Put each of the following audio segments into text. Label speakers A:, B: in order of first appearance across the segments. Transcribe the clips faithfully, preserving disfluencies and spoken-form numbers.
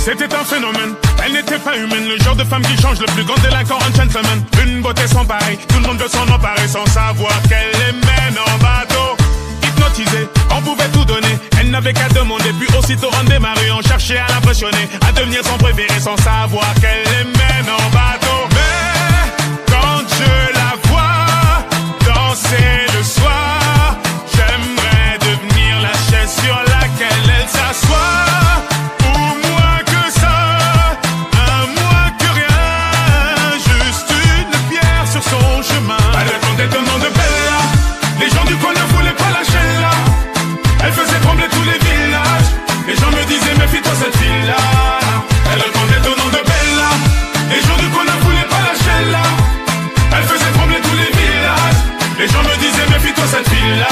A: C'était un phénomène, elle n'était pas humaine. Le genre de femme qui change le plus grand délinquant en gentleman. Une beauté sans pareil, tout le monde veut s'en emparer sans savoir qu'elle les mène en bateau. Hypnotisée, on pouvait tout donner. Elle n'avait qu'à demander, puis aussitôt on démarrait. On cherchait à l'impressionner, à devenir son préféré sans savoir qu'elle les mène en bateau. Mais quand je la vois danser le soir, j'aimerais devenir la chaise sur laquelle elle s'assoit. Cette fille-là, elle répondait au nom de Bella. Les gens du coin ne voulaient pas lâcher là. Elle faisait trembler tous les villages. Les gens me disaient méfie-toi cette fille-là.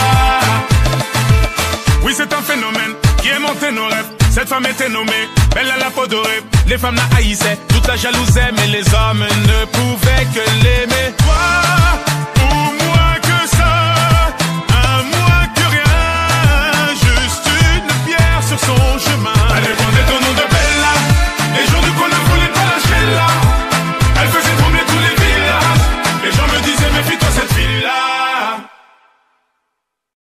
A: Oui, c'est un phénomène qui est monté nos rêves. Cette femme était nommée Bella la peau dorée. Les femmes la haïssaient, toute la jalousaient, mais les hommes ne pouvaient que l'aimer.